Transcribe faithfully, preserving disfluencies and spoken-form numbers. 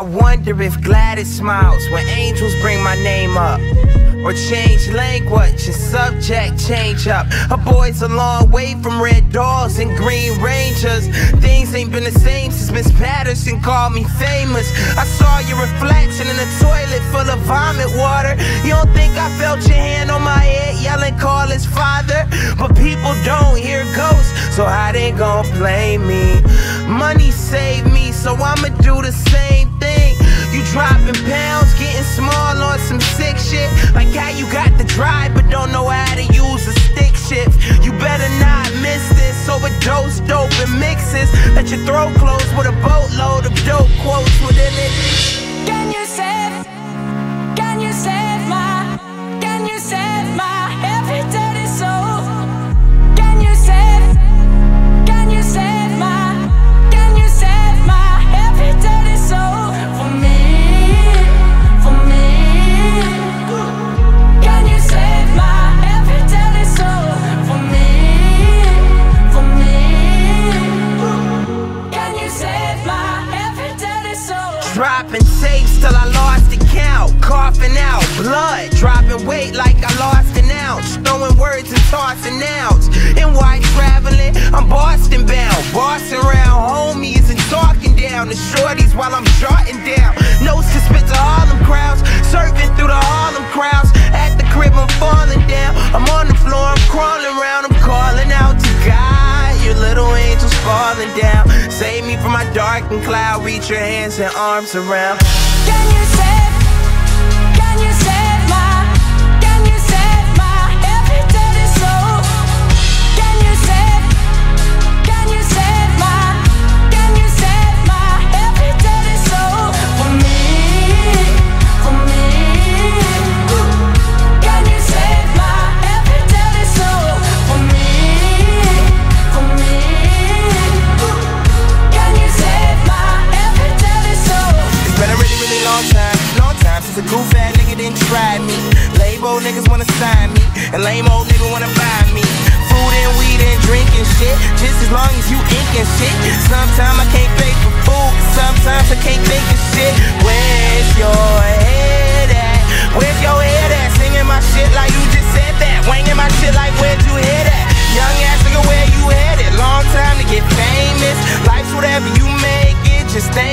I wonder if Gladys smiles when angels bring my name up, or change language and subject change up. A boy's a long way from red doors and green rangers. Things ain't been the same since Miss Patterson called me famous. I saw your reflection in a toilet full of vomit water. You don't think I felt your hand on my head yelling call his father? But people don't hear ghosts, so how they gon' play me? Money saved me, so I'ma do the same thing. You dropping pounds, getting small on some sick shit. Like how you got the drive but don't know how to use a stick shift. You better not miss this. Overdose dope and mixes. Let your throat close with a boatload of dope quotes within it. Can you save, can you save my, can you save my every dirty soul? Can you save, can you save my, can you save my every dirty soul? For me, for me. Can you save my every dirty soul? For me, for me. Can you save my every dirty soul? Dropping tapes till I lost the count. Coughing out blood, dropping weight like I lost an ounce. Throwing words and tossing nouns. And why traveling? I'm Boston bound. Bossing around homies and talking down the shorties while I'm jotting down notes to spit to Harlem crowds. Surfing through the Harlem crowds. At the crib I'm falling down. I'm on the floor, I'm crawling around. I'm calling out to God. Your little angels falling down. Save me from my darkened cloud. Reach your hands and arms around. Can you save, can you save my, can you save my every dirty soul? Can you save, can you save my, can you save my every dirty soul? For me, for me. Can you save my every dirty soul? For me, for me. Can you save my every dirty soul? It's been a really, really long time, long time since a goof ass nigga didn't try me. Lame old niggas wanna sign me, and lame old nigga wanna buy me. Food and weed and drinking shit, just as long as you inking shit. Sometimes I can't pay for food, sometimes I can't think of shit. Where's your head at? Where's your head at? Singing my shit like you just said that. Wanging my shit like where'd you hear that? Young ass nigga, where you headed? Long time to get famous. Life's whatever you make it, just think